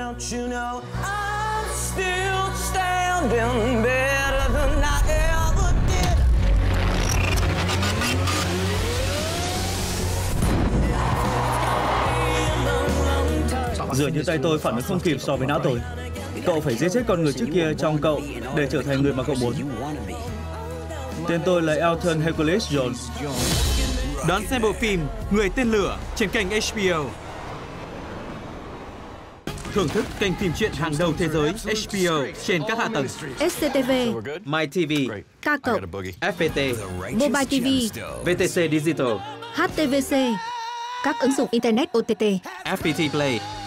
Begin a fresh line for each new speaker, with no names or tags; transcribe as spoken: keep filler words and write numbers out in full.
Don't you know I'm still standing better than I ever did.
Dường như tay tôi phản ứng không kịp so với não tôi. Cậu phải giết chết con người trước kia trong cậu để trở thành người mà cậu muốn. Tên tôi là Elton Hercules Jones.
Đón xem bộ phim Người tên lửa trên kênh H B O. Thưởng thức kênh phim truyện hàng đầu thế giới H B O trên các hạ tầng
S C T V,
My ti vi,
K cộng,
F P T,
Mobile ti vi,
V T C Digital,
H T V C, các ứng dụng Internet O T T.
F P T Play.